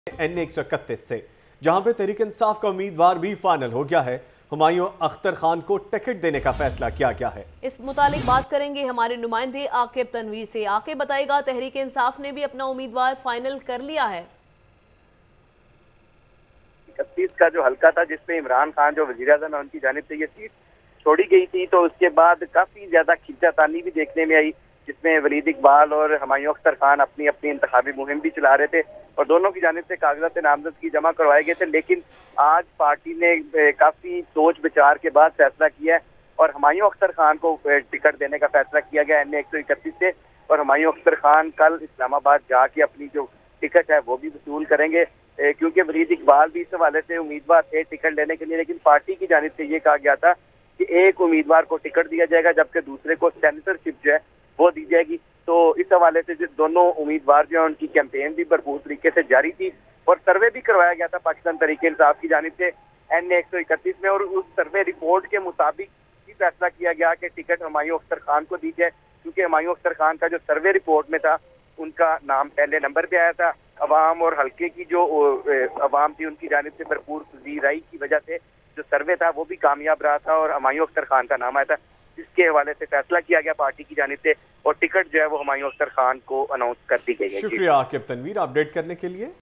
NA-131 से, जहां पे तहरीक इंसाफ का उम्मीदवार भी फाइनल हो गया है। हुमायूं अख्तर खान को टिकट देने का फैसला किया गया है। इस मुतालिक बात करेंगे हमारे नुमाइंदे आकिब तनवीर से। आकिब बताएगा, तहरीक इंसाफ ने भी अपना उम्मीदवार फाइनल कर लिया है। 31 का जो हल्का था जिसमें इमरान खान जो वजीर आज़म है उनकी जानिब से ये सीट छोड़ी गई थी, तो उसके बाद काफी ज्यादा खींचातानी भी देखने में आई, जिसमें वलीद इकबाल और हुमायूं अख्तर खान अपनी अपनी इंतखाबी मुहिम भी चला रहे थे और दोनों की जानिब से कागजात नामजदगी जमा करवाए गए थे। लेकिन आज पार्टी ने काफी सोच विचार के बाद फैसला किया है और हुमायूं अख्तर खान को टिकट देने का फैसला किया गया NA-131 से। और हुमायूं अख्तर खान कल इस्लामाबाद जाके अपनी जो टिकट है वो भी वसूल करेंगे, क्योंकि वलीद इकबाल भी इस हवाले से उम्मीदवार थे टिकट लेने के लिए, लेकिन पार्टी की जानिब से ये कहा गया था कि एक उम्मीदवार को टिकट दिया जाएगा जबकि दूसरे को सेनेटरशिप जो है वो दी जाएगी। तो इस हवाले से जो दोनों उम्मीदवार जो है उनकी कैंपेन भी भरपूर तरीके से जारी थी और सर्वे भी करवाया गया था पाकिस्तान तहरीक इंसाफ की जानिब से NA-131 में, और उस सर्वे रिपोर्ट के मुताबिक ही फैसला किया गया कि टिकट हुमायूं अख्तर खान को दी जाए, क्योंकि हुमायूं अख्तर खान का जो सर्वे रिपोर्ट में था उनका नाम पहले नंबर पे आया था। अवाम और हल्के की जो अवाम थी उनकी जानिब से भरपूर राय की वजह से जो सर्वे था वो भी कामयाब रहा था और हुमायूं अख्तर खान का नाम आया था, जिसके हवाले से फैसला किया गया पार्टी की जानिब से और टिकट जो है वो हुमायूं अख्तर खान को अनाउंस कर दी गई है। शुक्रिया आकिब तनवीर अपडेट करने के लिए।